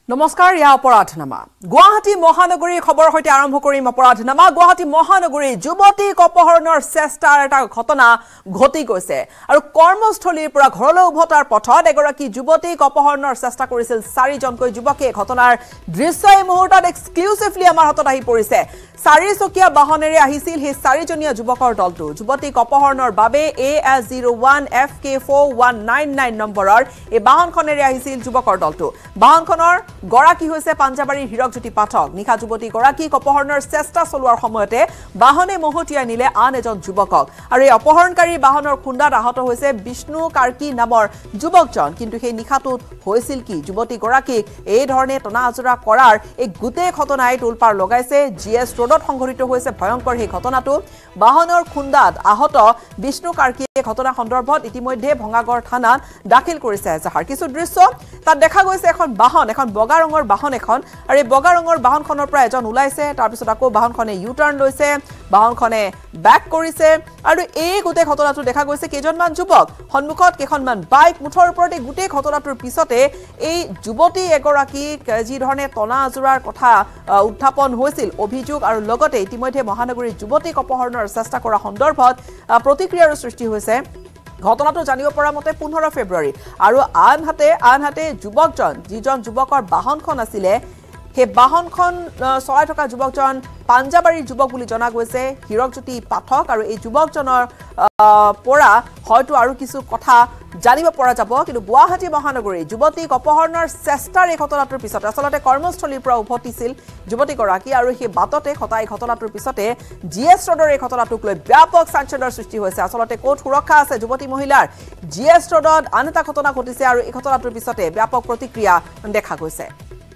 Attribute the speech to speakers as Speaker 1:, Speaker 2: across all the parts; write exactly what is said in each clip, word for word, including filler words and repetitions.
Speaker 1: নমস্কাৰ ইয়া অপৰাধনামা গুৱাহাটী মহানগৰীৰ খবৰ হৈতে আৰম্ভ কৰিম অপৰাধনামা গুৱাহাটী মহানগৰীৰ যুৱতীক অপহৰণৰ চেষ্টাৰ এটা ঘটনা ঘটি গৈছে আৰু কৰ্মস্থলীৰ পৰা ঘৰলৈ উভতাৰ পথত এগৰাকী যুৱতীক অপহৰণৰ চেষ্টা কৰিছিল চাৰিজনকৈ যুৱকে ঘটনাৰ দৃশ্য এই মুহূৰ্তত এক্সক্লুসিভলি আমাৰ হাতত আহি পৰিছে চাৰিচকীয়া বাহনেৰে আহিছিল সেই চাৰিজনীয়া যুৱকৰ দলটো যুৱতীক অপহৰণৰ বাবে A S zero' one F K four one nine nine নম্বৰৰ এই বাহনখনেৰে আহিছিল যুৱকৰ দলটো বাহনখনৰ গৰাকী হৈছে পাঞ্জাবাৰীৰ হীৰকজ্যোতি পাঠক নিখা যুৱতী গৰাকীক অপহৰণৰ চেষ্টা চলোৱাৰ সময়তে বাহনে মহতিয়াই নিলে আন এজন যুৱকক আৰু এই অপহৰণকাৰী বাহনৰ খুন্দাত আহত হৈছে বিষ্ণু কাৰ্কি নামৰ যুৱকজন কিন্তু সেই নিখাটোত হৈছিল কি যুৱতী গৰাকীক এই ধৰণে টনা আজৰা কৰাৰ এই গোটেই ঘটনাই তোলপাৰ লগাইছে জি এছ ৰোডত সংঘটিত হৈছে ভয়ংকৰ সেই ঘটনাটো বাহনৰ খুন্দাত আহত বিষ্ণু কাৰ্কিয়ে ঘটনা সন্দৰ্ভত ইতিমধ্যে ভঙাগড় থানাত দাখিল কৰিছে এজাহাৰ কিছু দৃশ্য তাত দেখা গৈছে এখন বাহন এখন বগা ৰঙৰ বাহন এখন আৰু এই বগা ৰঙৰ বাহনখনৰ পৰা এজন ওলাইছে তাৰ পিছত আকৌ বাহনখনে ইউ টাৰ্ণ লৈছে বাহনখনে ব্যাক কৰিছে আৰু এই গোটেই ঘটনাটো দেখা গৈছে কেইজনমান যুৱক সন্মুখত কেইখনমান বাইক মুঠৰ ওপৰতে গোটেই ঘটনাটোৰ পিছতে এই যুৱতী এগৰাকীক যি ধৰণে টনা আজোৰাৰ কথা উত্থাপন হৈছিল অভিযোগ আৰু লগতে ইতিমধ্যে মহানগৰীৰ যুৱতীক অপহৰণৰ চেষ্টা কৰা সন্দৰ্ভত প্ৰতিক্ৰিয়াৰ সৃষ্টি হৈছে ঘটনাটো জানিব পৰা মতে পোন্ধৰ ফেব্ৰুৱাৰী আৰু আনহাতে আনহাতে যুৱকজন যিজন যুৱকৰ বাহনখন আছিলে সেই বাহনখন চলাই থকা যুৱকজন পাঞ্জাবাৰীৰ যুৱক বুলি জনা গৈছে হীৰকজ্যোতি পাঠক আৰু এই যুৱকজনৰ পৰা হয়তো আৰু কিছু কথা জানিব পৰা যাব কিন্তু গুৱাহাটী মহানগৰীৰ যুৱতীক অপহৰণৰ চেষ্টাৰ এই ঘটনাটোৰ পিছত আচলতে কৰ্মস্থলীৰ পৰা উভতিছিল যুৱতীগৰাকী আৰু সেই বাটতে ঘটা এই ঘটনাটোৰ পিছতে জি এছ ৰোডৰ এই ঘটনাটোক লৈ ব্যাপক চাঞ্চল্যৰ সৃষ্টি হৈছে আচলতে ক'ত সুৰক্ষা আছে যুৱতী মহিলাৰ জি এছ ৰোডত আন এটা ঘটনা ঘটিছে আৰু এই ঘটনাটোৰ পিছতে ব্যাপক প্ৰতিক্ৰিয়া দেখা গৈছে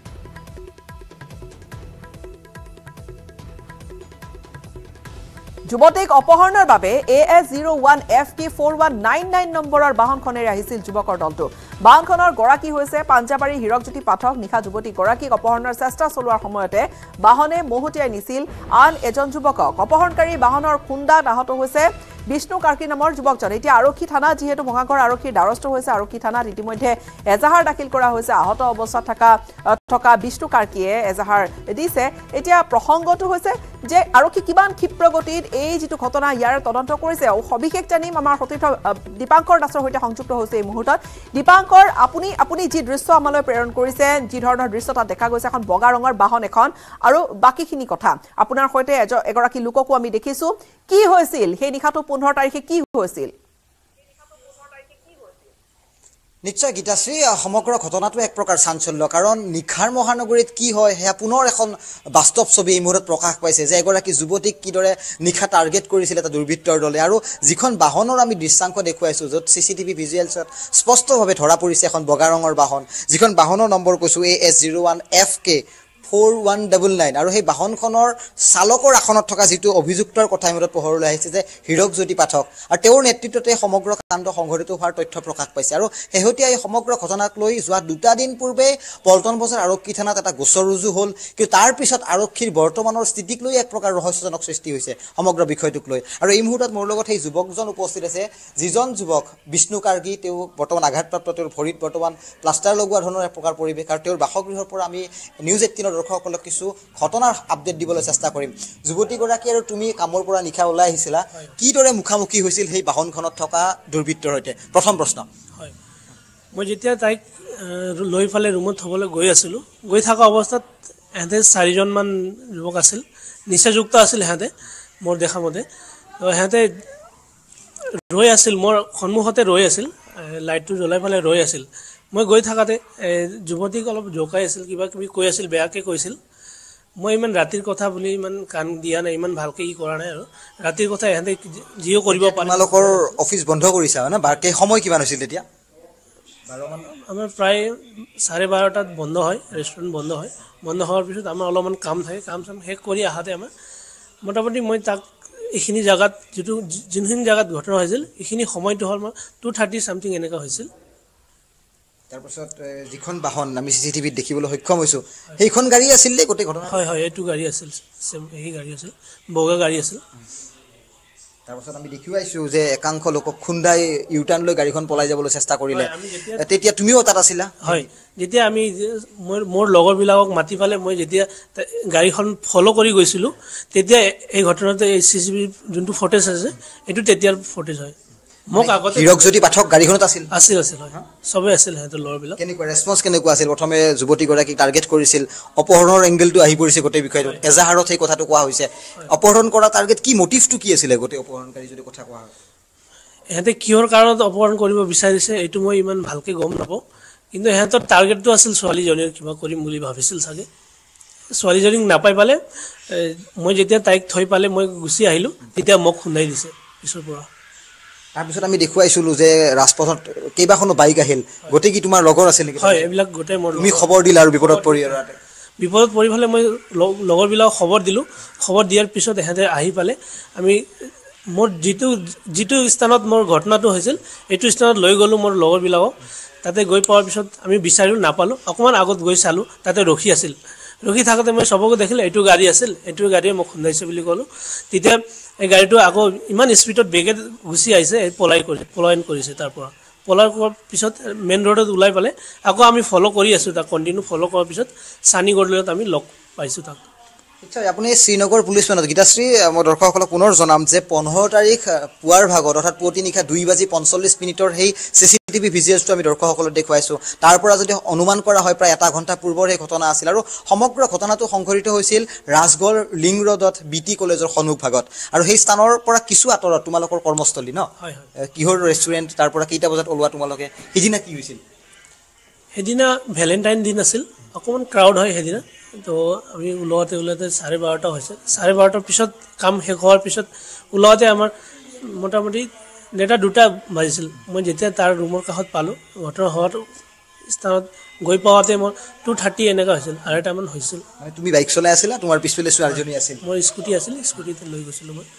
Speaker 1: যুৱতীক অপহৰণৰ বাবে A S zero' one F K four one nine nine নম্বৰৰ বাহনখনেৰে আহিছিল যুৱকৰ দলটো বাহনখনৰ গৰাকী হৈছে পাঞ্জাবাৰী হীৰকজ্যোতি পাঠক নিশা যুৱতী গৰাকীক অপহৰণৰ চেষ্টা চলোৱাৰ সময়তে বাহনে মহতিয়াই নিছিল আন এজন যুৱকক অপহৰণকাৰী বাহনৰ খুন্দাত আহত হৈছে বিষ্ণু কাৰ্কি নামৰ যুৱকজন এতিয়া আৰক্ষী থানা যিহেতু ভঙাগড় আৰক্ষীৰ দ্বাৰস্থ হৈছে আৰক্ষী থানাত ইতিমধ্যে এজাহাৰ দাখিল কৰা হৈছে আহত অৱস্থাত থকা থকা বিষ্ণু কাৰ্কিয়ে এজাহাৰ দিছে এতিয়া প্ৰসংগটো হৈছে যে আৰক্ষী কিমান ক্ষিপ্ৰগতিত এই যিটো ঘটনা ইয়াৰ তদন্ত কৰিছে সবিশেষ জানিম আমাৰ সতীৰ্থ দীপাংকৰ দাসৰ সৈতে সংযুক্ত হৈছে এই মুহূৰ্তত দীপাংকৰ আপুনি আপুনি যি দৃশ্য আমালৈ প্ৰেৰণ কৰিছে যি ধৰণৰ দৃশ্য তাত দেখা গৈছে এখন বগা ৰঙৰ বাহন এখন আৰু বাকীখিনি কথা আপোনাৰ সৈতে এগৰাকী লোককো আমি দেখিছো কি হৈছিল সেই নিশাটো পোন্ধৰ তাৰিখে কি হৈছিল
Speaker 2: নিশ্চয় গীতাশ্ৰী সমগ্ৰ ঘটনাটো এক প্ৰকাৰ চাঞ্চল্য কাৰণ নিখাৰ মহানগৰীত কি হয় সেয়া পুনৰ এখন বাস্তৱ ছবি এই মুহূৰ্তত প্ৰকাশ পাইছে যে এগৰাকী যুৱতীক কিদৰে নিশা টাৰ্গেট কৰিছিল এটা দুৰ্বৃত্তৰ দলে আৰু যিখন বাহনৰ আমি দৃশ্যাংশ দেখুৱাইছোঁ য'ত চি চি টিভি ভিজুৱেলছত স্পষ্টভাৱে ধৰা পৰিছে এখন বগা ৰঙৰ বাহন যিখন বাহনৰ নম্বৰ কৈছোঁ A S zero' one F K four one double nine আৰু সেই বাহনখনৰ চালকৰ আসনত থকা যিটো অভিযুক্তৰ কথা ইমূৰত পোহৰলৈ আহিছে যে হীৰকজ্যোতি পাঠক আৰু তেওঁৰ নেতৃত্বতে সমগ্ৰ কাণ্ড সংঘটিত হোৱাৰ তথ্য প্ৰকাশ পাইছে আৰু শেহতীয়া এই সমগ্ৰ ঘটনাক লৈ যোৱা দুটা দিন পূৰ্বে পল্টন বজাৰ আৰক্ষী থানাত এটা গোচৰ ৰুজু হ'ল কিন্তু তাৰ পিছত আৰক্ষীৰ বৰ্তমানৰ স্থিতিক লৈ এক প্ৰকাৰ ৰহস্যজনক সৃষ্টি হৈছে সমগ্ৰ বিষয়টোক লৈ আৰু এই মুহূৰ্তত মোৰ লগত সেই যুৱকজন উপস্থিত আছে যিজন যুৱক বিষ্ণু কাৰ্কি তেওঁ বৰ্তমান আঘাতপ্ৰাপ্ত তেওঁৰ ভৰিত বৰ্তমান প্লাষ্টাৰ লগোৱা ধৰণৰ এক প্ৰকাৰ পৰিৱেশ আৰু তেওঁৰ বাসগৃহৰ পৰা আমি নিউজ এইটিনৰ দৰ্শকসকলক কিছু ঘটনাৰ আপডেট দিবলৈ চেষ্টা কৰিম যুৱতীগৰাকী আৰু তুমি কামৰ পৰা নিশা ওলাই আহিছিলা কিদৰে মুখামুখি হৈছিল সেই বাহনখনত থকা দুৰ্বৃত্তৰ সৈতে প্ৰথম প্ৰশ্ন
Speaker 3: হয় মই যেতিয়া তাইক লৈ ফালে ৰুমত থবলৈ গৈ আছিলোঁ গৈ থকা অৱস্থাত এহেঁতে চাৰিজনমান যুৱক আছিল নিচাযুক্ত আছিল সিহঁতে মোৰ দেখা মতে সিহঁতে ৰৈ আছিল মোৰ সন্মুখতে ৰৈ আছিল লাইটটো জ্বলাই ফালে ৰৈ আছিল মই গৈ থাকাতে যুৱতীক অলপ জোকাই আছিল কিবা কিবি কৈ আছিল বেয়াকৈ কৈছিল মই ইমান ৰাতিৰ কথা বুলি ইমান কাণ দিয়া নাই ইমান ভালকৈ ই কৰা নাই আৰু ৰাতিৰ কথা ইহঁতে যিও কৰিব পাৰে
Speaker 2: তোমালোকৰ অফিচ বন্ধ কৰিছা হয় না বাৰকে সময় কিমান হৈছিল তেতিয়া বাৰমান
Speaker 3: আমাৰ প্ৰায় চাৰে বাৰটাত বন্ধ হয় ৰেষ্টুৰেণ্ট বন্ধ হয় বন্ধ হোৱাৰ পিছত আমাৰ অলপমান কাম থাকে কাম চাম শেষ কৰি আহাতে আমাৰ মোটামুটি মই তাক এইখিনি জেগাত যিটো যোনখিনি জেগাত ঘটনা হৈছিল এইখিনি সময়টো হ'ল মই টু থাৰ্টি ছামথিং এনেকুৱা হৈছিল
Speaker 2: তাৰপিছত যিখন বাহন আমি চি চি টিভিত দেখিবলৈ সক্ষম হৈছোঁ সেইখন গাড়ী আছিল নে গোটেই ঘটনা
Speaker 3: হয় হয় এইটো গাড়ী আছিল এই গাড়ী আছিল বগা গাড়ী আছিল
Speaker 2: তাৰপিছত আমি দেখিও আইছো যে একাংশ লোকক খুন্দাই ইউটাৰ্ণ লৈ গাড়ীখন পলাই যাবলৈ চেষ্টা কৰিলে তেতিয়া তুমিও তাত আছিলা
Speaker 3: হয় যেতিয়া আমি মোৰ মোৰ লগৰবিলাকক মাতি পালে মই যেতিয়া গাড়ীখন ফলো কৰি গৈছিলোঁ তেতিয়া এই ঘটনাতে এই চিচিটিভি যোনটো ফুটেজ আছে এটো তেতিয়াৰ ফুটেজ হয় মোক আগতে
Speaker 2: হিৰক যদি পাঠক গাড়ীখনত আছিল
Speaker 3: আছিল আছিল হয় সবে আছিল হেতৰ লগৰবিলাক
Speaker 2: কেনেকুৱা ৰেসপন্স কেনেকুৱা আছিল প্ৰথমে যুৱতী গৰাকী টাৰ্গেট কৰিছিল অপহৰণৰ এংগেলটো আহি পৰিছে গোটেই বিষয়টো এজাহাৰত এই কথাটো কোৱা হৈছে অপহৰণ কৰা টাৰ্গেট কি মোটিভটো কি আছিল গোটেই অপহৰণকাৰী যদি কথা কোৱা হয়
Speaker 3: এতে কিহৰ কাৰণত অপহৰণ কৰিব বিচাৰিছে এইটো মই ইমান ভালকে গম নাপাওঁ কিন্তু হেতৰ টাৰ্গেটটো আছিল ছোৱালীজনীৰ কিবা কৰিম বুলি ভাবিছিল সাগে ছোৱালীজনীক নাপাই পালে মই যেতিয়া তাইক থৈ পালে মই গুছি আহিলো তেতিয়া মোক খুন্দাই দিছে পিছৰ পৰা
Speaker 2: তাৰপিছত আমি দেখুৱাইছিলো যে ৰাজপথত কেইবাখনো বাইক আহিল গোটেই কি তোমাৰ লগৰ আছিল নেকি
Speaker 3: হয় এইবিলাক গোটেই মোৰ
Speaker 2: তুমি খবৰ দিলা আৰু বিপদত পৰি আৰু
Speaker 3: বিপদত পৰি ফলে মই লগৰবিলাক খবৰ দিলো খবৰ দিয়াৰ পিছত এহেতে আহি পালে আমি মোৰ যিটো যিটো স্থানত মোৰ ঘটনাটো হৈছিল এইটো স্থানত লৈ গলো মোৰ লগৰবিলাকক তাতে গৈ পোৱাৰ পিছত আমি বিচাৰিও নাপালো অকমান আগত গৈ চালো তাতে ৰখি আছিল ৰখি থাকতে মই সবকে দেখিলে এইটো গাড়ী আছিল এইটো গাড়ীয়ে মোক খুন্দাইছে বুলি ক'লো তেতিয়া এই গাড়ীটো আকৌ ইমান স্পিডত বেগে গুছি আহিছে পলাই কৰি পলায়ন কৰিছে তাৰ পৰা পলাৰ কৰাৰ পিছত মেইন ৰোডত ওলাই পালে আকৌ আমি ফলো কৰি আছো তাক কন্টিনিউ ফলো কৰাৰ পিছত সানিগড়লৈত আমি লগ পাইছো তাক
Speaker 2: নিশ্চয় আপুনি শ্ৰীনগৰ পুলিচ থানাত গীতাশ্ৰী মই দৰ্শকসকলক পুনৰ জনাম যে পোন্ধৰ তাৰিখ পুৱাৰ ভাগত অৰ্থাৎ পুৱতি নিশা দুই বাজি পঞ্চল্লিছ মিনিটৰ সেই চিচিটিভি ভিজুৱেলছটো আমি দৰ্শকসকলক দেখুৱাইছো তাৰ পৰা যদি অনুমান কৰা হয় প্ৰায় এটা ঘণ্টা পূৰ্বৰ এই ঘটনা আছিল আৰু সমগ্ৰ ঘটনাটো সংঘটিত হৈছিল ৰাজগড় লিং ৰোডত বিটি কলেজৰ সন্মুখ ভাগত আৰু সেই স্থানৰ পৰা কিছু আঁতৰত তোমালোকৰ কৰ্মস্থলী ন
Speaker 3: হয়
Speaker 2: কিহৰ ৰেষ্টুৰেণ্ট তাৰ পৰা কেইটা বজাত ওলোৱা তোমালোকে সিদিনা কি হৈছিল
Speaker 3: সেদিনা ভ্যালেন্টাইন দিন আছিল অকমান ক্ৰাউড হয় সেদিনা তো আমি ওলাওতে ওলাওতে চাৰে বাৰটা হৈছে চাৰে বাৰটাৰ পিছত কাম শেষ হোৱাৰ পিছত ওলাওতে আমাৰ মোটামুটি ডেটা দুটা বাজিছিল মই যেতিয়া তাৰ ৰুমৰ কাষত পালো ঘটনা হোৱাৰ স্থানত গৈ পাওঁতে মই টু থাৰ্টি এনেকা হৈছিল আঢ়ৈটামান হৈছিল
Speaker 2: মানে তুমি বাইক চলাই আছিলা তোমাৰ পিছফালে ছোৱালীজনী আছিল
Speaker 3: মোৰ স্কুটি আছিল স্কুটিতে লৈ গৈছিলোঁ মই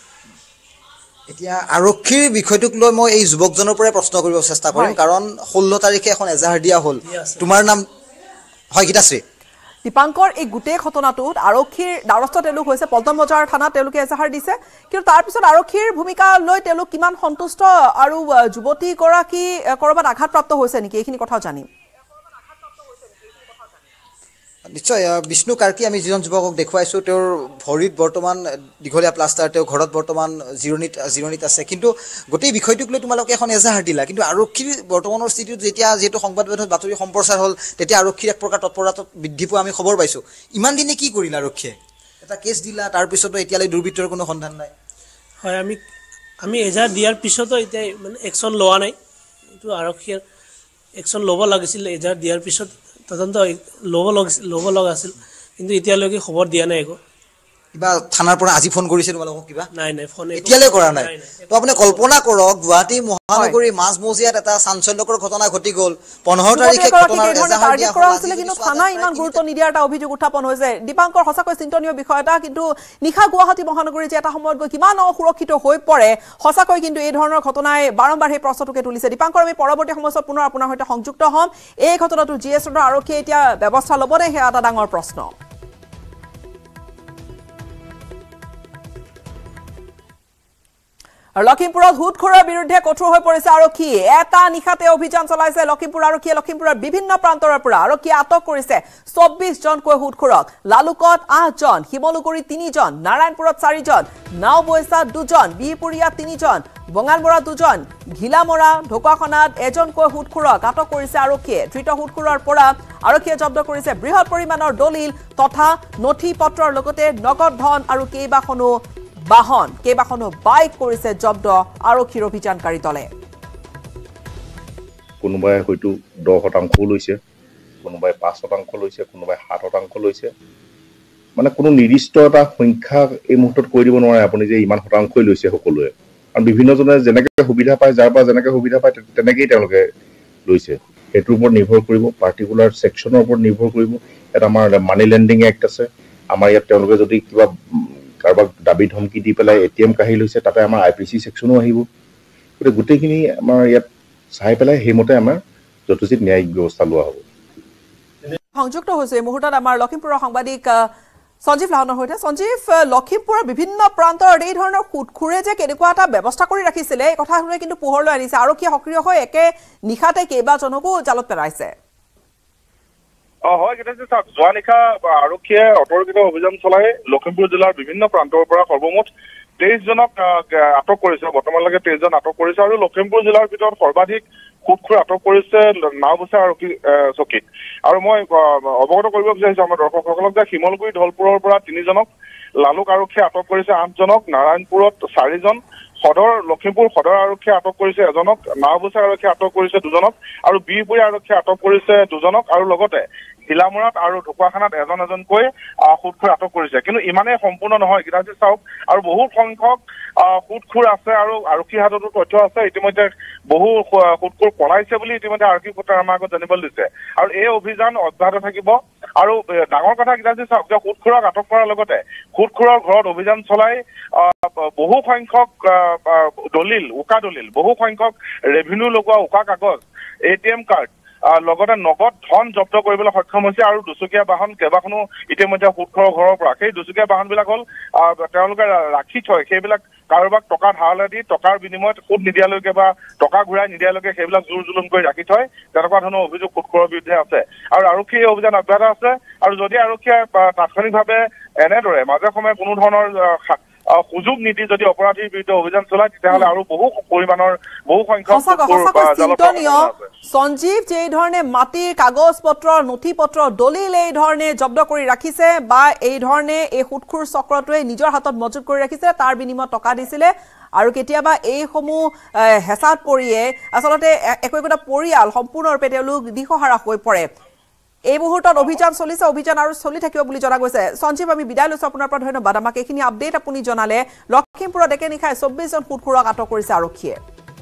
Speaker 2: এতিয়া আৰক্ষীৰ বিষয়টোক লৈ মই এই যুৱকজনৰ পৰাই প্ৰশ্ন কৰিব চেষ্টা কৰিম কাৰণ ষোল্ল তাৰিখে এখন এজাহাৰ দিয়া হ'ল তোমাৰ নাম হয় গীতাশ্ৰী
Speaker 1: দীপাংকৰ এই গোটেই ঘটনাটোত আৰক্ষীৰ দ্বাৰস্থ তেওঁলোক হৈছে পল্টন বজাৰ থানাত তেওঁলোকে এজাহাৰ দিছে কিন্তু তাৰ পিছত আৰক্ষীৰ ভূমিকা লৈ তেওঁলোক কিমান সন্তুষ্ট আৰু যুৱতী গৰাকী কৰবাত আঘাতপ্ৰাপ্ত হৈছে নেকি এইখিনি কথা জানিম
Speaker 2: নিশ্চয় বিষ্ণু কাৰ্কি আমি যিজন যুৱকক দেখুৱাইছো তেওঁৰ ভৰিত বৰ্তমান দীঘলীয়া প্লাষ্টাৰ তেওঁ ঘৰত বৰ্তমান জিৰণিত জিৰণিত আছে কিন্তু গোটেই বিষয়টোক লৈ তোমালোকে এখন এজাহাৰ দিলা কিন্তু আৰক্ষীৰ বৰ্তমানৰ স্থিতিত যেতিয়া যিহেতু সংবাদ মাধ্যমত বাতৰি সম্প্ৰচাৰ হ'ল তেতিয়া আৰক্ষীৰ এক প্ৰকাৰ তৎপৰতা বৃদ্ধি পোৱা আমি খবৰ পাইছো ইমান দিনে কি কৰিলা আৰক্ষীয়ে এটা কেছ দিলা তাৰপিছতো এতিয়ালৈ দুৰ্বৃত্তৰ কোনো সন্ধান নাই
Speaker 3: হয় আমি আমি এজাহাৰ দিয়াৰ পিছতো এতিয়া মানে একশ্যন লোৱা নাই এইটো আৰক্ষীৰ একশ্যন ল'ব লাগিছিল এজাহাৰ দিয়াৰ পিছত তদন্ত ল'ব ল'ব লগা আছিল কিন্তু এতিয়ালৈকে খবৰ দিয়া নাই একো
Speaker 2: কিবা থানাৰ পৰা আজি ফোন কৰিছে তোমালোকক কিবা
Speaker 3: নাই নাই ফোন
Speaker 2: এতিয়ালৈ কৰা নাই তো আপুনি কল্পনা কৰক গুৱাহাটী মহানগৰীৰ মাজমজিয়াত এটা চাঞ্চল্যকৰ ঘটনা ঘটি গ'ল পোন্ধৰ তাৰিখে ঘটনাৰ এজাহাৰ দিয়া
Speaker 1: হৈছিল কিন্তু থানা ইমান গুৰুত্ব নিদিয়াৰ এটা অভিযোগ উত্থাপন হৈছে দীপাংকৰ সঁচাকৈ চিন্তনীয় বিষয় এটা কিন্তু নিশা গুৱাহাটী মহানগৰী যে এটা সময়ত গৈ কিমান অসুৰক্ষিত হৈ পৰে সঁচাকৈ কিন্তু এই ধৰণৰ ঘটনাই বাৰম্বাৰ সেই প্ৰশ্নটোকে তুলিছে দীপাংকৰ আমি পৰৱৰ্তী সময়ত পুনৰ আপোনাৰ সৈতে সংযুক্ত হ'ম এই ঘটনাটো জি এছ ৰোডৰ আৰক্ষীয়ে এতিয়া ব্যৱস্থা ল'বনে সেয়া এটা ডাঙৰ প্ৰশ্ন লখিমপুৰত হুটখোৰৰ বিৰুদ্ধে কঠোৰ হৈ পৰিছে আৰক্ষী এটা নিশাতে অভিযান চলাইছে লখিমপুৰ আৰক্ষীয়ে লখিমপুৰৰ বিভিন্ন প্ৰান্তৰ পৰা আৰক্ষীয়ে আটক কৰিছে চৌব্বিছ জনকৈ হুটখোৰক লালুকত আঠজন শিমলুগুৰিত তিনিজন নাৰায়ণপুৰত চাৰিজন নাওবৈচাত দুজন বিহপুৰীয়াত তিনিজন বঙালমৰাত দুজন ঘিলামৰা ঢকুৱাখনাত এজনকৈ হুটখোৰক আটক কৰিছে আৰক্ষীয়ে ধৃত হুটখোৰৰ পৰা আৰক্ষীয়ে জব্দ কৰিছে বৃহৎ পৰিমাণৰ দলিল তথা নথি পত্ৰৰ লগতে নগদ ধন আৰু কেইবাখনো বাহন কেইবাখনো বাইক কৰিছে জব্দ আৰক্ষীৰ অভিযানকাৰী দলে
Speaker 4: কোনোবাই হয়তো দহ শতাংশ লৈছে কোনোবাই পাঁচ শতাংশ লৈছে কোনোবাই সাত শতাংশ লৈছে মানে কোনো নিৰ্দিষ্ট এটা সংখ্যা এই মুহূৰ্তত কৈ দিব নোৱাৰে আপুনি যে ইমান শতাংশই লৈছে সকলোৱে আৰু বিভিন্নজনে যেনেকৈ সুবিধা পায় যাৰ পৰা যেনেকৈ সুবিধা পায় তেনেকেই তেওঁলোকে লৈছে সেইটোৰ ওপৰত নিৰ্ভৰ কৰিব পাৰ্টিকুলাৰ ছেকশ্যনৰ ওপৰত নিৰ্ভৰ কৰিব এটা আমাৰ মানি লেণ্ডিং এক্ট আছে আমাৰ ইয়াত তেওঁলোকে যদি কিবা কাৰোবাক দাবী ধমকি দি পেলাই এ টি এম কাঢ়ি লৈছে তাতে আমাৰ আই পি চি ছেকশ্যনো আহিব গতিকে গোটেইখিনি আমাৰ ইয়াত চাই পেলাই সেইমতে আমাৰ যথোচিত ন্যায়িক ব্যৱস্থা লোৱা হ'ব
Speaker 1: সংযুক্ত হৈছে এই মুহূৰ্তত আমাৰ লখিমপুৰৰ সাংবাদিক সঞ্জীৱ লাহনৰ হৈতে সঞ্জীৱ লখিমপুৰৰ বিভিন্ন প্ৰান্তৰ এই ধৰণৰ খুটখুৰে যে কেনেকুৱা এটা ব্যৱস্থা কৰি ৰাখিছিলে এই কথাটোৱে কিন্তু পোহৰলৈ আনিছে আৰু কি সক্ৰিয় হৈ একে নিশাতে কেইবাজনকো জালত পেলাইছে
Speaker 5: অ হয় কেতিয়া চাওক যোৱা নিশা আৰক্ষীয়ে অতৰ্কিত অভিযান চলাই লখিমপুৰ জিলাৰ বিভিন্ন প্ৰান্তৰ পৰা সৰ্বমুঠ তেইশ জনক আটক কৰিছে বৰ্তমানলৈকে তেইশ জন আটক কৰিছে আৰু লখিমপুৰ জিলাৰ ভিতৰত সৰ্বাধিক খুটখুৰ আটক কৰিছে নাওবৈচা আৰক্ষী চকীত আৰু মই অৱগত কৰিব বিচাৰিছো আমাৰ দৰ্শকসকলক যে শিমলগুৰি ধলপুৰৰ পৰা তিনিজনক লালুক আৰক্ষীয়ে আটক কৰিছে আঠজনক নাৰায়ণপুৰত চাৰিজন সদৰ লখিমপুৰ সদৰ আৰক্ষীয়ে আটক কৰিছে এজনক নাওবৈচা আৰক্ষীয়ে আটক কৰিছে দুজনক আৰু বিহপুৰী আৰক্ষীয়ে আটক কৰিছে দুজনক আৰু লগতে হিলামৰাত আৰু ঢকুৱাখানাত এজন এজনকৈ খুটখুৰ আটক কৰিছে কিন্তু ইমানেই সম্পূৰ্ণ নহয় গীতাজী চাওক আৰু বহু সংখ্যক খুটখুৰ আছে আৰু আৰক্ষী হাততো তথ্য আছে ইতিমধ্যে বহু খুটখুৰ পলাইছে বুলি ইতিমধ্যে আৰক্ষী সূত্ৰই আমাৰ আগত জানিবলৈ দিছে আৰু এই অভিযান অব্যাহত থাকিব আৰু ডাঙৰ কথা গীতাজী চাওক যে খুটখুৰক আটক কৰাৰ লগতে খুটখুৰৰ ঘৰত অভিযান চলাই বহু সংখ্যক দলিল উকা দলিল বহু সংখ্যক ৰেভিনিউ লগোৱা উকা কাগজ এ টি এম কাৰ্ড লগতে নগদ ধন জব্দ কৰিবলৈ সক্ষম হৈছে আৰু দুচকীয়া বাহন কেইবাখনো ইতিমধ্যে খুটখুৰৰ ঘৰৰ পৰা সেই দুচকীয়া বাহনবিলাক হ'ল তেওঁলোকে ৰাখি থয় সেইবিলাক কাৰোবাক টকা ধাৰলৈ দি টকাৰ বিনিময়ত সুদ নিদিয়ালৈকে বা টকা ঘূৰাই নিদিয়ালৈকে সেইবিলাক জোৰ জুলুম কৰি ৰাখি থয় তেনেকুৱা ধৰণৰ অভিযোগ খুটখুৰৰ বিৰুদ্ধে আছে আৰু আৰক্ষীয়ে এই অভিযান অব্যাহত আছে আৰু যদি আৰক্ষীয়ে তাৎক্ষণিকভাৱে এনেদৰে মাজে সময়ে কোনো ধৰণৰ সুযোগ নীতি যদি অপৰাধীৰ বিৰুদ্ধে অভিযান চলায় তেতিয়াহ'লে আৰু বহু পৰিমাণৰ বহু সংখ্যক
Speaker 1: সঞ্জীৱ যে এই ধৰণে মাটিৰ কাগজ পত্ৰ নথি পত্ৰ দলিল এই ধৰণে জব্দ কৰি ৰাখিছে বা এই ধৰণে এই খুটখুৰ চক্ৰটোৱে নিজৰ হাতত মজুত কৰি ৰাখিছে তাৰ বিনিময়ত টকা দিছিলে আৰু কেতিয়াবা এইসমূহ হেঁচাত পৰিয়ে আচলতে একো একোটা পৰিয়াল সম্পূৰ্ণৰূপে তেওঁলোক দিশহাৰা হৈ পৰে এই মুহূৰ্তত অভিযান চলিছে অভিযান আৰু চলি থাকিব বুলি জনা গৈছে সঞ্জীৱ আমি বিদায় লৈছো আপোনাৰ পৰা ধন্যবাদ আমাক এইখিনি আপডেট আপুনি জনালে লখিমপুৰত একে নিশাই চৌব্বিশ জন খুটখুৰক আটক কৰিছে আৰক্ষীয়ে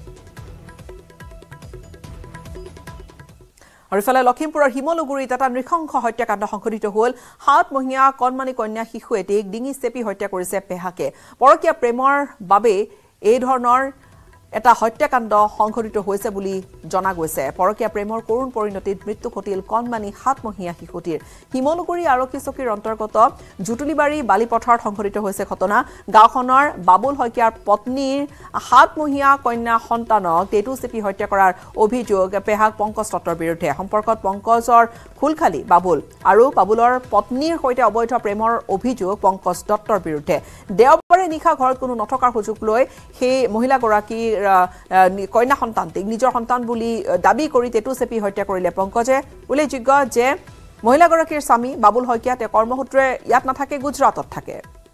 Speaker 1: আৰু ইফালে লখিমপুৰৰ শিমলুগুৰিত এটা নৃশংস হত্যাকাণ্ড সংঘটিত হ'ল সাতমহীয়া কণমানি কন্যা শিশু এটিক ডিঙি চেপি হত্যা কৰিছে পেহাকে পৰকীয়া প্ৰেমৰ বাবে এই ধৰণৰ এটা হত্যাকাণ্ড সংঘটিত হৈছে বুলি জনা গৈছে পৰকীয়া প্ৰেমৰ কৰুণ পৰিণতিত মৃত্যু ঘটিল কণমানি সাতমহীয়া শিশুটিৰ শিমলুগুৰি আৰক্ষী চকীৰ অন্তৰ্গত জুটুলিবাৰী বালিপথাৰত সংঘটিত হৈছে ঘটনা গাঁওখনৰ বাবুল শইকীয়াৰ পত্নীৰ সাতমহীয়া কন্যা সন্তানক টেটু চেপি হত্যা কৰাৰ অভিযোগ পেহাক পংকজ দত্তৰ বিৰুদ্ধে সম্পৰ্কত পংকজৰ খুলখালি বাবুল আৰু বাবুলৰ পত্নীৰ সৈতে অবৈধ প্ৰেমৰ অভিযোগ পংকজ দত্তৰ বিৰুদ্ধে দেওবাৰে নিশা ঘৰত কোনো নথকাৰ সুযোগ লৈ সেই মহিলাগৰাকী কন্যা সন্তানটিক নিজৰ সন্তান বুলি দাবী কৰি টেটু চেপি হত্যা কৰিলে পংকজে উল্লেখযোগ্য যে মহিলাগৰাকীৰ স্বামী বাবুল শইকীয়া তেওঁ কৰ্মসূত্ৰে ইয়াত নাথাকে গুজৰাটত থাকে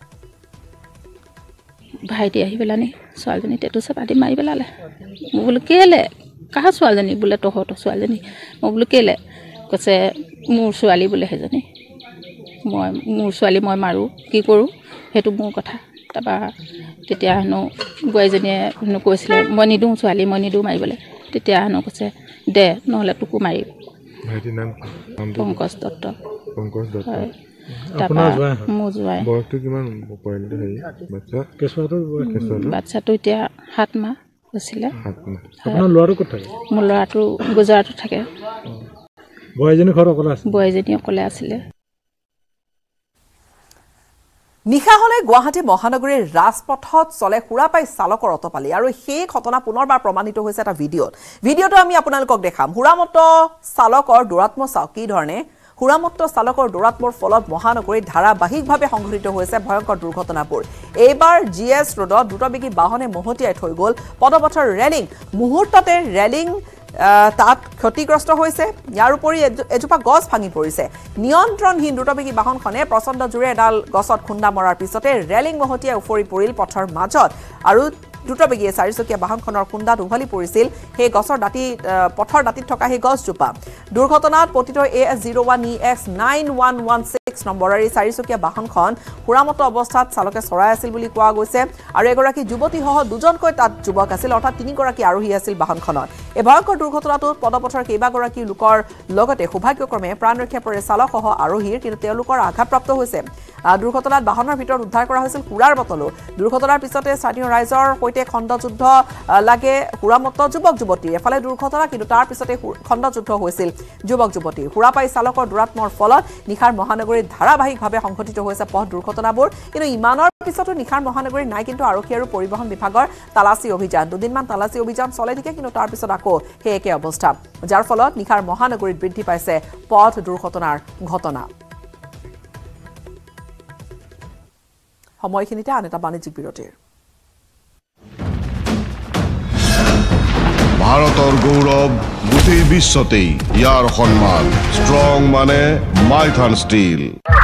Speaker 6: ভাইটি আহি পেলানি ছোৱালীজনী টেটু চেপাটি মাৰি পেলালে মই বোলো কেলে কাহ ছোৱালীজনী বোলে তহঁতৰ ছোৱালীজনী মই বোলো কেলে কৈছে মোৰ ছোৱালী বোলে সেইজনী মই মোৰ ছোৱালী মই মাৰোঁ কি কৰোঁ সেইটো মোৰ কথা তাৰপৰা তেতিয়া হেনো বোৱাৰীজনীয়ে হেনো কৈছিলে মই নিদিওঁ ছোৱালী মই নিদিওঁ মাৰিবলৈ তেতিয়া হেনো কৈছে দে নহ'লে তোকো মাৰিব
Speaker 7: ভাইটিৰ নাম
Speaker 6: পংকজ দত্ত
Speaker 7: পংকজ দত্ত
Speaker 6: তাৰপৰা মোৰ জোৱাই
Speaker 7: বয়সটো কিমান পৰিণতি হেৰি বাচ্চা কেঁচুৱাটো
Speaker 6: বাচ্চাটো এতিয়া সাত মাহ হৈছিলে
Speaker 7: আপোনাৰ ল'ৰাটো ক'ত থাকে
Speaker 6: মোৰ ল'ৰাটো গুজৰাটত থাকে
Speaker 7: বোৱাৰীজনী ঘৰত অকলে আছে
Speaker 6: বোৱাৰীজনী অকলে আছিলে
Speaker 1: নিশা হলে গুৱাহাটী মহানগৰীৰ ৰাজপথত চলে হুৰাপাই চালকৰ অতপালি আৰু সেই ঘটনা পুনৰবাৰ প্ৰমাণিত হৈছে এটা ভিডিঅ'ত ভিডিঅ'টো আমি আপোনালোকক দেখাম হুৰামত চালকৰ দুৰাত্ম চাওক কি ধৰণে হুৰামত চালকৰ দুৰাত্মৰ ফলত মহানগৰীত ধাৰাবাহিকভাৱে সংঘটিত হৈছে ভয়ংকৰ দুৰ্ঘটনাবোৰ এইবাৰ জি এছ ৰোডত দ্ৰুতবেগী বাহনে মহতিয়াই থৈ গ'ল পদপথৰ ৰেলিং মুহূৰ্ততে ৰেলিং তাত ক্ষতিগ্ৰস্ত হৈছে ইয়াৰ উপৰি এজোপা গছ ভাঙি পৰিছে নিয়ন্ত্ৰণহীন দ্ৰুতবেগী বাহনখনে প্ৰচণ্ড জোৰে এডাল গছত খুন্দা মৰাৰ পিছতে ৰেলিং মহতিয়াই উফৰি পৰিল পথৰ মাজত আৰু দ্ৰুতবেগীয়ে চাৰিচকীয়া বাহনখনৰ খুন্দাত উভলি পৰিছিল সেই গছৰ দাঁতি পথৰ দাঁতিত থকা সেই গছজোপা দুৰ্ঘটনাত পতিত A S zero' one E X nine one one six নম্বৰৰ এই চাৰিচকীয়া বাহনখন হুৰামত অৱস্থাত চালকে চলাই আছিল বুলি কোৱা গৈছে আৰু এগৰাকী যুৱতীসহ দুজনকৈ তাত যুৱক আছিল অৰ্থাৎ তিনিগৰাকী আৰোহী আছিল বাহনখনত এই ভয়ংকৰ দুৰ্ঘটনাটোত পদপথৰ কেইবাগৰাকী লোকৰ লগতে সৌভাগ্যক্ৰমে প্ৰাণ ৰক্ষা পৰে চালকসহ আৰোহীৰ কিন্তু তেওঁলোকৰ আঘাতপ্ৰাপ্ত হৈছে দুৰ্ঘটনাত বাহনৰ ভিতৰত উদ্ধাৰ কৰা হৈছিল সুৰাৰ বটলো দুৰ্ঘটনাৰ পিছতে স্থানীয় ৰাইজৰ সৈতে খণ্ডযুদ্ধ লাগে সুৰামত্ত যুৱক যুৱতী এফালে দুৰ্ঘটনা কিন্তু তাৰ পিছতে খণ্ডযুদ্ধ হৈছিল যুৱক যুৱতী সুৰা পাই চালকৰ দুৰাত্মৰ ফলত নিখাৰ মহানগৰীত ধাৰাবাহিকভাৱে সংঘটিত হৈছে পথ দুৰ্ঘটনাবোৰ কিন্তু ইমানৰ পিছতো নিখাৰ মহানগৰীত নাই কিন্তু আৰক্ষী আৰু পৰিবহণ বিভাগৰ তালাচী অভিযান দুদিনমান তালাচী অভিযান চলে থাকে কিন্তু তাৰ পিছত আকৌ সেই একে অৱস্থা যাৰ ফলত নিখাৰ মহানগৰীত বৃদ্ধি পাইছে পথ দুৰ্ঘটনাৰ ঘটনা সময়খিনিতে আন এটা বাণিজ্যিক বিৰতিৰ
Speaker 8: ভাৰতৰ গৌৰৱ গোটেই বিশ্বতেই ইয়াৰ সন্মান ষ্ট্ৰং মানে মাইথান ষ্টীল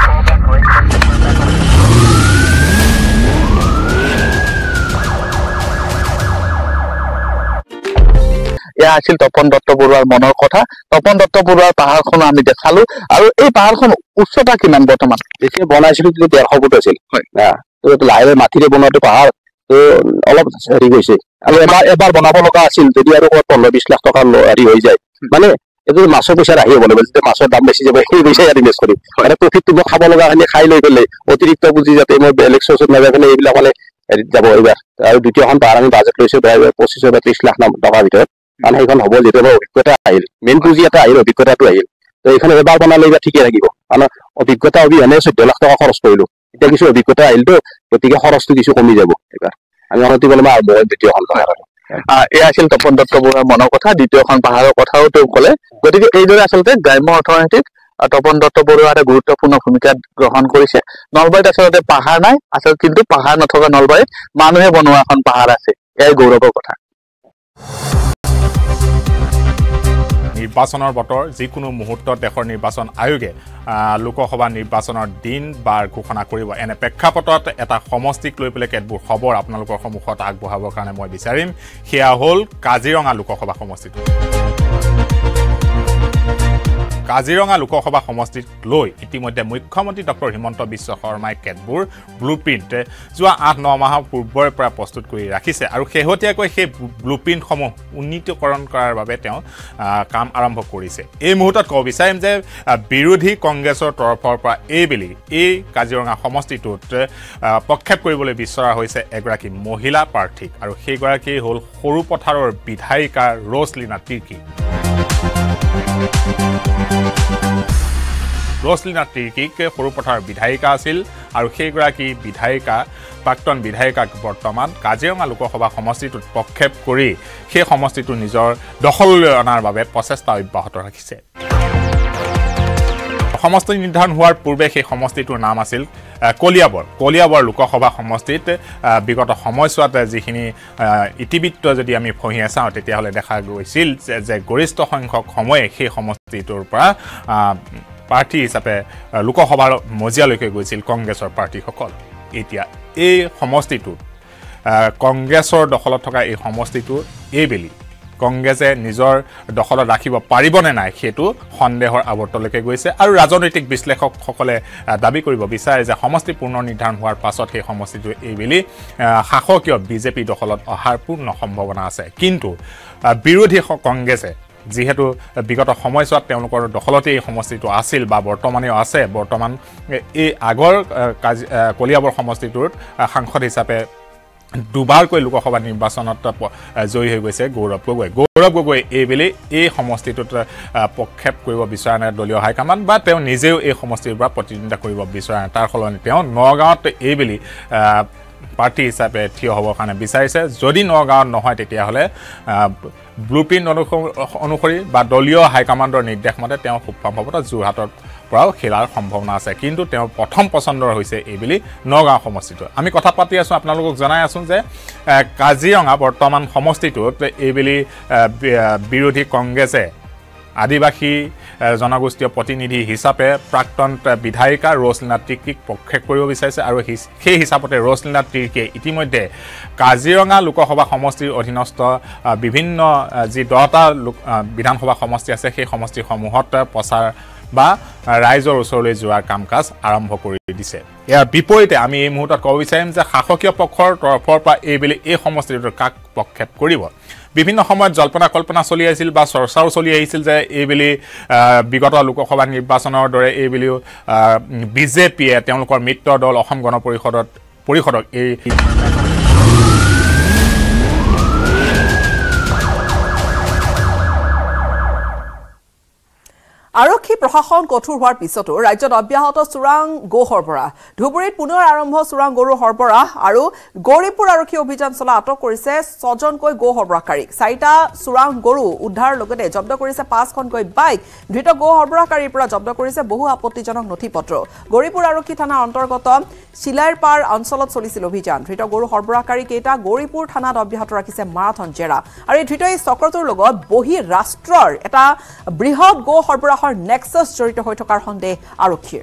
Speaker 9: এয়া আছিল তপন দত্ত বৰুৱাৰ মনৰ কথা তপন দত্ত বৰুৱাৰ পাহাৰখন আমি দেখালো আৰু এই পাহাৰখন উচ্চতা কিমান বৰ্তমান
Speaker 10: যেতিয়া বনাইছিলো তেতিয়া ডেৰশ ফুট আছিল লাহে মাটিৰে বনোৱাটো পাহাৰ অলপ হেৰি গৈছে আৰু এবাৰ এবাৰ বনাব লগা আছিল যদি আৰু পোন্ধৰ বিশ লাখ টকা হেৰি হৈ যায় মানে এইটো মাছৰ পইচা ৰাহি হ'ব লাগিব যেতিয়া মাছৰ দাম বেছি যাব সেই পইচাই ইনভেষ্ট কৰিম মানে প্ৰফিটটো মই খাব লগা খিনি খাই লৈ পেলাই অতিৰিক্ত পুঁজি যাতে মই বেলেগ চ'চত নাযাই পেলাই এইবিলাক মানে হেৰিত যাব এইবাৰ আৰু দ্বিতীয়খন পাহাৰ আমি বাজেট লৈছো প্ৰায় পঁচিছ বা ত্ৰিশ লাখ টকাৰ ভিতৰত কাৰণ সেইখন হ'ব যেতিয়া মোৰ অভিজ্ঞতা আহিল মেইন পুঁজি এটা আহিল অভিজ্ঞতাটো আহিল তো এইখন এবাৰ বনালে এইবাৰ ঠিকে থাকিব কাৰণ অভিজ্ঞতা অবিহনে চৈধ্য লাখ টকা খৰচ কৰিলো এতিয়া কিছু অভিজ্ঞতা আহিলতো গতিকে খৰচটো কিছু কমি যাব এইবাৰ আমি অনতি বলমা দ্বিতীয়খন পাহাৰ
Speaker 9: এয়া আছিল তপন দত্ত বৰুৱাৰ মনৰ কথা দ্বিতীয়খন পাহাৰৰ কথাও তেওঁ ক'লে গতিকে এইদৰে আচলতে গ্ৰাম্য অৰ্থনীতিত তপন দত্ত বৰুৱা এটা গুৰুত্বপূৰ্ণ ভূমিকা গ্ৰহণ কৰিছে নলবাৰীত আচলতে পাহাৰ নাই আচলতে কিন্তু পাহাৰ নথকা নলবাৰীত মানুহে বনোৱা এখন পাহাৰ আছে এয়াই গৌৰৱৰ কথা
Speaker 11: নিৰ্বাচনৰ বতৰ যিকোনো মুহূৰ্তত দেশৰ নিৰ্বাচন আয়োগে লোকসভা নিৰ্বাচনৰ দিন বাৰ ঘোষণা কৰিব এনে প্ৰেক্ষাপটত এটা সমষ্টিক লৈ পেলাই কেতবোৰ খবৰ আপোনালোকৰ সন্মুখত আগবঢ়াবৰ কাৰণে মই বিচাৰিম সেয়া হ'ল কাজিৰঙা লোকসভা সমষ্টিটো কাজিৰঙা লোকসভা সমষ্টিক লৈ ইতিমধ্যে মুখ্যমন্ত্ৰী ডক্টৰ হিমন্ত বিশ্ব শৰ্মাই কেতবোৰ ব্লুপ্ৰিণ্ট যোৱা আঠ ন মাহৰ পূৰ্বৰে পৰা প্ৰস্তুত কৰি ৰাখিছে আৰু শেহতীয়াকৈ সেই ব্লুপ্ৰিণ্টসমূহ উন্নীতকৰণ কৰাৰ বাবে তেওঁ কাম আৰম্ভ কৰিছে এই মুহূৰ্তত ক'ব বিচাৰিম যে বিৰোধী কংগ্ৰেছৰ তৰফৰ পৰা এইবেলি এই কাজিৰঙা সমষ্টিটোত প্ৰক্ষেপ কৰিবলৈ বিচৰা হৈছে এগৰাকী মহিলা প্ৰাৰ্থীক আৰু সেইগৰাকী হ'ল সৰুপথাৰৰ বিধায়িকা ৰছলিনা তিৰ্কী ৰছলিনা তিৰ্কীক সৰুপথাৰৰ বিধায়িকা আছিল আৰু সেইগৰাকী বিধায়িকা প্ৰাক্তন বিধায়িকাক বৰ্তমান কাজিৰঙা লোকসভা সমষ্টিটোত প্ৰক্ষেপ কৰি সেই সমষ্টিটো নিজৰ দখললৈ অনাৰ বাবে প্ৰচেষ্টা অব্যাহত ৰাখিছে সমষ্টি নিৰ্ধাৰণ হোৱাৰ পূৰ্বে সেই সমষ্টিটোৰ নাম আছিল কলিয়াবৰ কলিয়াবৰ লোকসভা সমষ্টিত বিগত সময়ছোৱাত যিখিনি ইতিবৃত্ত যদি আমি ফঁহিয়ে চাওঁ তেতিয়াহ'লে দেখা গৈছিল যে গৰিষ্ঠ সংখ্যক সময়ে সেই সমষ্টিটোৰ পৰা প্ৰাৰ্থী হিচাপে লোকসভাৰ মজিয়ালৈকে গৈছিল কংগ্ৰেছৰ প্ৰাৰ্থীসকল এতিয়া এই সমষ্টিটোত কংগ্ৰেছৰ দখলত থকা এই সমষ্টিটো এইবেলি কংগ্ৰেছে নিজৰ দখলত ৰাখিব পাৰিবনে নাই সেইটো সন্দেহৰ আৱৰ্তলৈকে গৈছে আৰু ৰাজনৈতিক বিশ্লেষকসকলে দাবী কৰিব বিচাৰে যে সমষ্টি পুনৰ নিৰ্ধাৰণ হোৱাৰ পাছত সেই সমষ্টিটো এইবেলি শাসকীয় বিজেপি দখলত অহাৰ পূৰ্ণ সম্ভাৱনা আছে কিন্তু বিৰোধী কংগ্ৰেছে যিহেতু বিগত সময়ছোৱাত তেওঁলোকৰ দখলতে এই সমষ্টিটো আছিল বা বৰ্তমানেও আছে বৰ্তমান এই আগৰ কলিয়াবৰ সমষ্টিটোৰ সাংসদ হিচাপে দুবাৰকৈ লোকসভা নিৰ্বাচনত জয়ী হৈ গৈছে গৌৰৱ গগৈ গৌৰৱ গগৈ এইবেলি এই সমষ্টিটোত প্ৰক্ষেপ কৰিব বিচৰা নাই দলীয় হাইকমাণ্ড বা তেওঁ নিজেও এই সমষ্টিৰ পৰা প্ৰতিদ্বন্দ্বিতা কৰিব বিচৰা নাই তাৰ সলনি তেওঁ নগাঁৱত এইবেলি প্ৰাৰ্থী হিচাপে থিয় হ'বৰ কাৰণে বিচাৰিছে যদি নগাঁৱত নহয় তেতিয়াহ'লে ব্লুপ্ৰিণ্ট অনুসৰি বা দলীয় হাইকমাণ্ডৰ নিৰ্দেশ মতে তেওঁ খুব সম্ভৱতঃ যোৰহাটৰ পৰাও খেলাৰ সম্ভাৱনা আছে কিন্তু তেওঁ প্ৰথম পচন্দৰ হৈছে এইবেলি নগাঁও সমষ্টিটো আমি কথা পাতি আছোঁ আপোনালোকক জনাই আছোঁ যে কাজিৰঙা বৰ্তমান সমষ্টিটোত এইবেলি বিৰোধী কংগ্ৰেছে আদিবাসী জনগোষ্ঠীয় প্ৰতিনিধি হিচাপে প্ৰাক্তন বিধায়িকা ৰছলিনা তিৰ্কীক প্ৰক্ষেপ কৰিব বিচাৰিছে আৰু সেই হিচাপতে ৰছলিনা তিৰ্কীয়ে ইতিমধ্যে কাজিৰঙা লোকসভা সমষ্টিৰ অধীনস্থ বিভিন্ন যি দহটা বিধানসভা সমষ্টি আছে সেই সমষ্টিসমূহত প্ৰচাৰ বা ৰাইজৰ ওচৰলৈ যোৱাৰ কাম কাজ আৰম্ভ কৰি দিছে ইয়াৰ বিপৰীতে আমি এই মুহূৰ্তত ক'ব বিচাৰিম যে শাসকীয় পক্ষৰ তৰফৰ পৰা এইবেলি এই সমষ্টিটোৰ কাক প্ৰক্ষেপ কৰিব বিভিন্ন সময়ত জল্পনা কল্পনা চলি আহিছিল বা চৰ্চাও চলি আহিছিল যে এইবেলি বিগত লোকসভা নিৰ্বাচনৰ দৰে এইবেলিও বিজেপিয়ে তেওঁলোকৰ মিত্ৰ দল অসম গণ পৰিষদত পৰিষদক এই
Speaker 1: আৰক্ষী প্ৰশাসন কঠোৰ হোৱাৰ পিছতো ৰাজ্যত অব্যাহত চোৰাং গো সৰবৰাহ ধুবুৰীত পুনৰ আৰম্ভ চোৰাং গৰু সৰবৰাহ আৰু গৌৰীপুৰ আৰক্ষী অভিযান চলা আটক কৰিছে ছজনকৈ গো সৰবৰাহকাৰীক চাৰিটা চোৰাং গৰু উদ্ধাৰৰ লগতে জব্দ কৰিছে পাঁচখনকৈ বাইক ধৃত গো সৰবৰাহকাৰীৰ পৰা জব্দ কৰিছে বহু আপত্তিজনক নথি পত্ৰ গৌৰীপুৰ আৰক্ষী থানাৰ অন্তৰ্গত শিলাইৰপাৰ অঞ্চলত চলিছিল অভিযান ধৃত গৰু সৰবৰাহকাৰী কেইটা গৌৰীপুৰ থানাত অব্যাহত ৰাখিছে মাৰাথন জেৰা আৰু এই ধৃত এই চক্ৰটোৰ লগত বহি ৰাষ্ট্ৰৰ এটা বৃহৎ গো সৰবৰাহ নেক্সাস জড়িত হৈ থকাৰ সন্দেহ আৰক্ষীৰ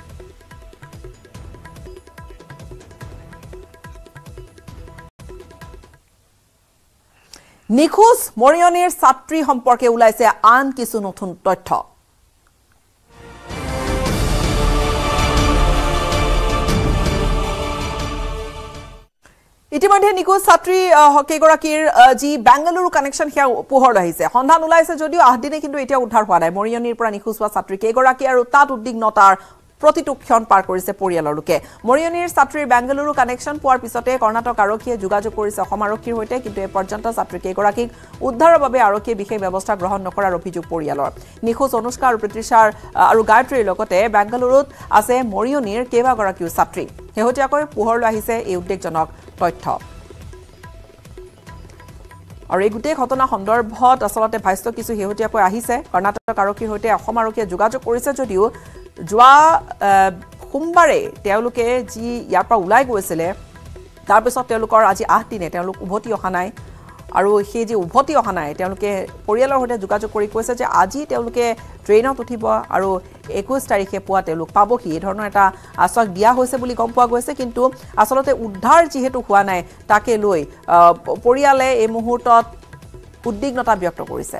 Speaker 1: নিখোজ মৰিয়নিৰ ছাত্ৰী সম্পৰ্কে ওলাইছে আন কিছু নতুন তথ্য ইতিমধ্যে নিখোজ ছাত্ৰী কেইগৰাকীৰ যি বেংগালুৰু কানেকশ্যন সেয়া পোহৰলৈ আহিছে সন্ধান ওলাইছে যদিও আহদিনে কিন্তু এতিয়া উদ্ধাৰ হোৱা নাই মৰিয়নিৰ পৰা নিখোজ হোৱা ছাত্ৰী কেইগৰাকী আৰু তাত উদ্বিগ্নতাৰ প্ৰতিটো ক্ষণ পাৰ কৰিছে পৰিয়ালৰ লোকে মৰিয়নিৰ ছাত্ৰীৰ বেংগালুৰু কানেকশ্যন পোৱাৰ পিছতে কৰ্ণাটক আৰক্ষীয়ে যোগাযোগ কৰিছে অসম আৰক্ষীৰ সৈতে কিন্তু এই পৰ্যন্ত ছাত্ৰী কেইগৰাকীক উদ্ধাৰৰ বাবে আৰক্ষীয়ে বিশেষ ব্যৱস্থা গ্ৰহণ নকৰাৰ অভিযোগ পৰিয়ালৰ নিখোজ অনুষ্কা আৰু প্ৰীতিশাৰ আৰু গায়ত্ৰীৰ লগতে বেংগালুৰুত আছে মৰিয়নিৰ কেইবাগৰাকীও ছাত্ৰী শেহতীয়াকৈ পোহৰলৈ আহিছে এই উদ্বেগজনক তথ্য আৰু এই গোটেই ঘটনা সন্দৰ্ভত আচলতে ভাষ্য কিছু শেহতীয়াকৈ আহিছে কৰ্ণাটক আৰক্ষীৰ সৈতে অসম আৰক্ষীয়ে যোগাযোগ কৰিছে যদিও যোৱা সোমবাৰে তেওঁলোকে যি ইয়াৰ পৰা ওলাই গৈছিলে তাৰপিছত তেওঁলোকৰ আজি আঠ দিনে তেওঁলোক উভতি অহা নাই আৰু সেই যে উভতি অহা নাই তেওঁলোকে পৰিয়ালৰ সৈতে যোগাযোগ কৰি কৈছে যে আজি তেওঁলোকে ট্ৰেইনত উঠিব আৰু একৈশ তাৰিখে পুৱা তেওঁলোক পাবহি এই ধৰণৰ এটা আশ্বাস দিয়া হৈছে বুলি গম পোৱা গৈছে কিন্তু আচলতে উদ্ধাৰ যিহেতু হোৱা নাই তাকে লৈ পৰিয়ালে এই মুহূৰ্তত উদ্বিগ্নতা ব্যক্ত কৰিছে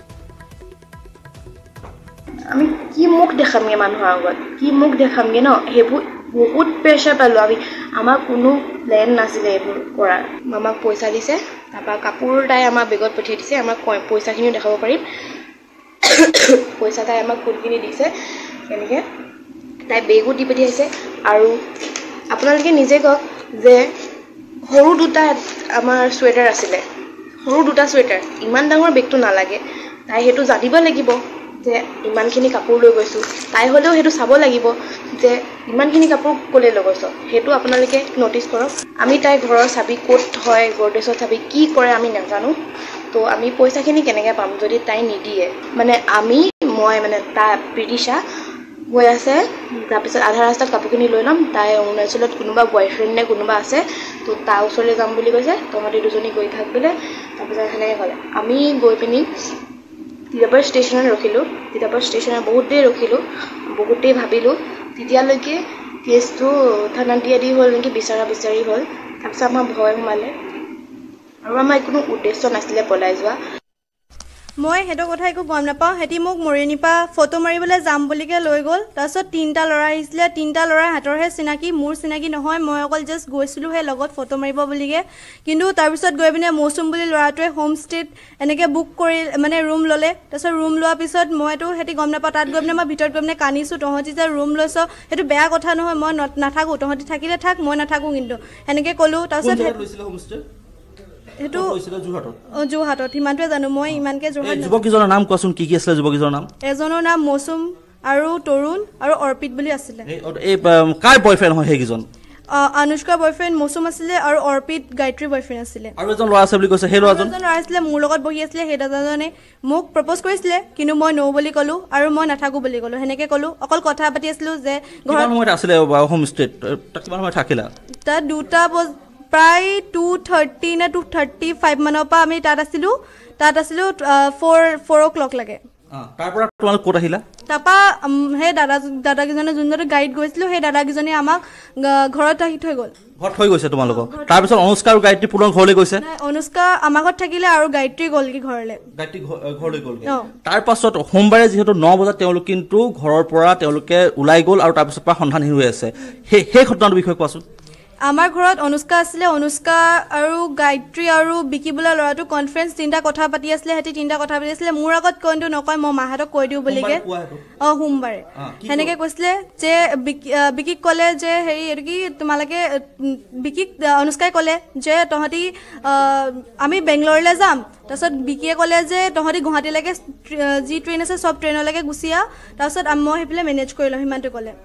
Speaker 12: আমি কি মুখ দেখামগে মানুহৰ আগত কি মুখ দেখামগে ন সেইবোৰ বহুত প্ৰেছাৰ পালোঁ আমি আমাৰ কোনো প্লেন নাছিলে এইবোৰ কৰাৰ মামাক পইচা দিছে তাৰপৰা কাপোৰ তাই আমাৰ বেগত পঠিয়াই দিছে আমাক পইচাখিনিও দেখাব পাৰিম পইচা তাই আমাক ফুলখিনি দিছে তেনেকৈ তাই বেগো দি পঠিয়াইছে আৰু আপোনালোকে নিজে কওক যে সৰু দুটা আমাৰ চুৱেটাৰ আছিলে সৰু দুটা চুৱেটাৰ ইমান ডাঙৰ বেগটো নালাগে তাই সেইটো জানিব লাগিব যে ইমানখিনি কাপোৰ লৈ গৈছোঁ তাই হ'লেও সেইটো চাব লাগিব যে ইমানখিনি কাপোৰ ক'লে লৈ গৈছ সেইটো আপোনালোকে ন'টিছ কৰক আমি তাই ঘৰৰ চাবি ক'ত হয় গৰ্ডেছৰ চাবি কি কৰে আমি নাজানো তো আমি পইচাখিনি কেনেকৈ পাম যদি তাই নিদিয়ে মানে আমি মই মানে তাই প্ৰীতিশা গৈ আছে তাৰপিছত আধা ৰাস্তাত কাপোৰখিনি লৈ ল'ম তাই অৰুণাচলত কোনোবা বয়ফ্ৰেণ্ড নে কোনোবা আছে তো তাৰ ওচৰলৈ যাম বুলি কৈছে তহঁতি দুজনী গৈ থাক বোলে তাৰপিছত সেনেকৈ ক'লে আমি গৈ পিনি তিতাবৰ ষ্টেচনত ৰখিলোঁ তিতাবৰ ষ্টেচনত বহুত দেৰি ৰখিলোঁ বহুত দেৰি ভাবিলোঁ তেতিয়ালৈকে কেছটো থানাত দিয়া দি হ'ল নেকি বিচাৰা বিচাৰি হ'ল তাৰপিছত আমাৰ ভয় সোমালে আৰু আমাৰ কোনো উদ্দেশ্য নাছিলে পলাই যোৱা
Speaker 13: মই সেইটো কথা একো গম নাপাওঁ হেতি মোক মৰিয়নিৰ পৰা ফটো মাৰিবলৈ যাম বুলিকৈ লৈ গ'ল তাৰপিছত তিনিটা ল'ৰা আহিছিলে তিনিটা ল'ৰাৰ হাতৰহে চিনাকি মোৰ চিনাকি নহয় মই অকল জাষ্ট গৈছিলোঁ সেই লগত ফটো মাৰিব বুলিকৈ কিন্তু তাৰপিছত গৈ পিনে মৌচুম বুলি ল'ৰাটোৱে হোম ষ্টেত এনেকৈ বুক কৰি মানে ৰুম ল'লে তাৰপিছত ৰুম লোৱাৰ পিছত মইতো সিহঁতি গম নাপাওঁ তাত গৈ পিনে মই ভিতৰত গৈ পিনে কান্দিছোঁ তহঁতি যে ৰুম লৈছ সেইটো বেয়া কথা নহয় মই নাথাকোঁ তহঁতি থাকিলে থাক মই নাথাকোঁ কিন্তু সেনেকৈ ক'লোঁ তাৰপিছত সেইটো যোৰহাটত সিমানটোৱে জানো মই ইমানকৈ যোৰহাট
Speaker 14: যুৱকীজনৰ নাম কোৱাচোন কি কি আছিলে যুৱকীজনৰ নাম
Speaker 13: এজনৰ নাম মৌচুম আৰু তৰুণ আৰু অৰ্পিত বুলি আছিলে
Speaker 14: এই কাৰ বয়ফ্ৰেণ্ড হয় সেইকেইজন
Speaker 13: অনুষ্কাৰ বয়ফ্ৰেণ্ড মৌচুম আছিলে আৰু অৰ্পিত গায়ত্ৰীৰ বয়ফ্ৰেণ্ড আছিলে
Speaker 14: আৰু এজন ল'ৰা আছে বুলি কৈছে সেই ল'ৰাজন
Speaker 13: এজন ল'ৰা আছিলে মোৰ লগত বহি আছিলে সেই দাদাজনে মোক প্ৰপ'জ কৰিছিলে কিন্তু মই ন' বুলি ক'লোঁ আৰু মই নাথাকোঁ বুলি ক'লোঁ সেনেকৈ ক'লোঁ অকল কথা পাতি আছিলোঁ যে
Speaker 14: ঘৰত সময়ত আছিলে হোম ষ্টেত তাত কিমান সময় থাকিলা
Speaker 13: তাত দুটা বজ প্ৰায় টু থাৰ্টি নে টু থাৰ্টি ফাইভ মানৰ পৰা আমি তাত আছিলোঁ তাত আছিলোঁ ফ'ৰ ফ'ৰ অ' ক্লক লাগে
Speaker 14: তাৰ পৰা তোমালোক ক'ত আহিলা
Speaker 13: তাৰপৰা সেই দাদা দাদাকেইজনে যোনজনে গাড়ীত গৈছিলোঁ সেই দাদাকেইজনে আমাক ঘৰত আহি থৈ গ'ল
Speaker 14: ঘৰত থৈ গৈছে তোমালোকক তাৰপিছত অনুষ্কা আৰু গায়ত্ৰী পুনৰ ঘৰলৈ গৈছে
Speaker 13: অনুষ্কা আমাৰ ঘৰত থাকিলে আৰু গায়ত্ৰী গ'লগৈ ঘৰলৈ
Speaker 14: গায়ত্ৰী ঘৰলৈ গ'লগৈ তাৰপাছত সোমবাৰে যিহেতু ন বজাত তেওঁলোক কিন্তু ঘৰৰ পৰা তেওঁলোকে ওলাই গ'ল আৰু তাৰপিছত পৰা সন্ধানহীন হৈ আছে সেই সেই ঘটনাটোৰ বিষয়ে কোৱাচোন
Speaker 13: আমাৰ ঘৰত অনুষ্কা আছিলে অনুষ্কা আৰু গায়ত্ৰী আৰু বিকি বোলা ল'ৰাটো কনফাৰেন্স তিনটা কথা পাতি আছিলে হেতি তিনটা কথা পাতি আছিলে মোৰ আগত কইনটো নকয় মই মাহাতক কৈ দিও বুলিকে অ সোমবাৰে হেনেকে কৈছিলে যে বিকিক কলে যে হেৰি এটো কি তোমালকে বিকিক অনুষ্কাই কলে যে তহতি আমি বেংগলৰলৈ যাম তাৰছত বিকিয়ে কলে যে তহতি গুৱাহাটীলৈকে জি ট্ৰেইন আছে সব ট্ৰেইনলৈকে গুছিয়া তাৰছত মই হেপিলে মেনেজ কৰিলো হিমানটো কলে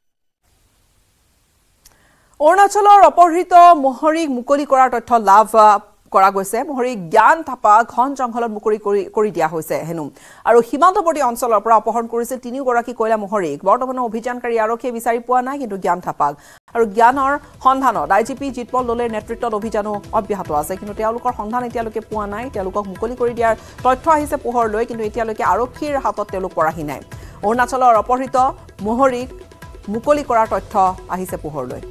Speaker 1: অৰুণাচলৰ অপহৃত মহৰীক মুকলি কৰাৰ তথ্য লাভ কৰা গৈছে মহৰী জ্ঞান থাপা ঘন জংঘলত মুকলি কৰি দিয়া হৈছে হেনু আৰু সীমান্তৱৰ্তী অঞ্চলৰ পৰা অপহৰণ কৰিছিল তিনিগৰাকী কয়লা মহৰীক বৰ্তমান অভিযানকাৰী আৰক্ষীয়ে বিচাৰি পোৱা নাই কিন্তু জ্ঞান থাপাক আৰু জ্ঞানৰ সন্ধানত আইজিপি জিতপল দলেৰ নেতৃত্বত অভিযানো অব্যাহত আছে কিন্তু তেওঁলোকৰ সন্ধান এতিয়ালৈকে পোৱা নাই তেওঁলোকক মুকলি কৰি দিয়াৰ তথ্য আহিছে পোহৰলৈ কিন্তু এতিয়ালৈকে আৰক্ষীৰ হাতত তেওঁলোক পৰাহি নাই অৰুণাচলৰ অপহৃত মহৰীক মুকলি কৰাৰ তথ্য আহিছে পোহৰলৈ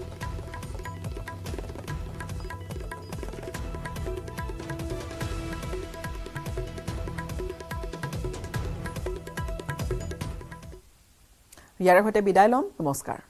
Speaker 1: ইয়াৰ সৈতে বিদায় লম নমস্কাৰ